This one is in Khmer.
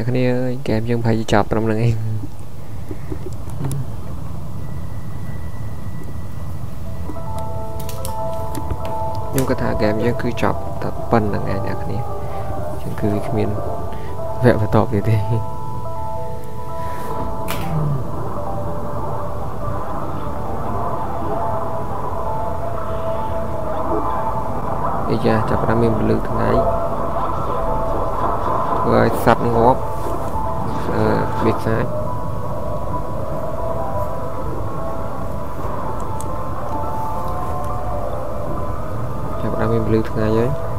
អ្នកគ្នាអើយហ្គេមយើងប្រហែលជាចប់ត្រឹមហ្នឹងឯងខ្ញុំគាត់ថាហ្គេមយើងគឺចប់តែប៉ុណ្្នឹងឯងអ្នកគ្នាចឹងគឺគ្មានវគ្គបន្តទៀតទេអីយ៉ាចាប់ផ្ដើមមានពលឺថ្ងៃធ្វើឲ្យសัตว์ងាប់បិសាចចាប់ផ្ដើមមានពលឺថ្ងៃហើយ